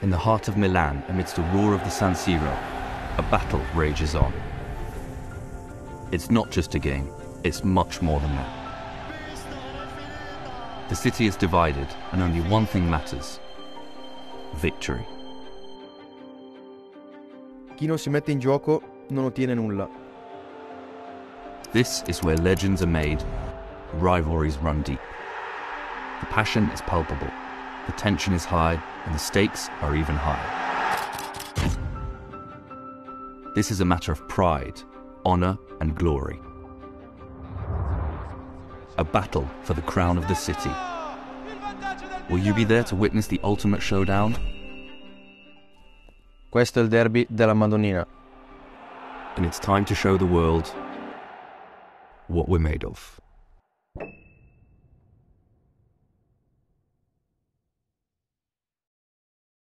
In the heart of Milan, amidst the roar of the San Siro, a battle rages on. It's not just a game, it's much more than that. The city is divided, and only one thing matters: victory. Chi non si mette in gioco non ottiene nulla. This is where legends are made, rivalries run deep. The passion is palpable, the tension is high, and the stakes are even higher. This is a matter of pride, honor, and glory. A battle for the crown of the city. Will you be there to witness the ultimate showdown? Questo è il derby della Madonina. And it's time to show the world what we're made of.